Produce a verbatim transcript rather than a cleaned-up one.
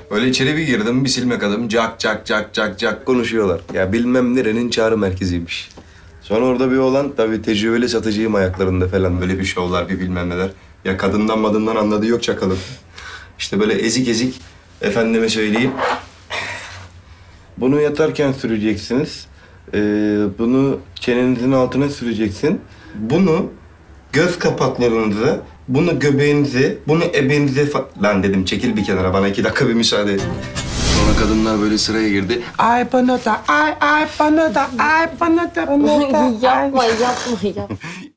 Öyle içeri bir girdim, bir silmek adım. Cak cak cak cak cak konuşuyorlar. Ya bilmem nerenin çağrı merkeziymiş. Sonra orada bir oğlan tabii tecrübeli satıcıyım ayaklarında falan. Böyle bir şovlar, bir bilmem neler. Ya kadından madından anladığı yok çakalın. İşte böyle ezik ezik efendime söyleyeyim. Bunu yatarken süreceksiniz. Ee, bunu çenenizin altına süreceksin. Bunu göz kapaklarınıza, bunu göbeğinize, bunu ebenize fa- Lan dedim çekil bir kenara, bana iki dakika bir müsaade et. Sonra kadınlar böyle sıraya girdi. Ay bana da, ay ay bana da, ay bana da, bana da. Yapma, yapma, yapma.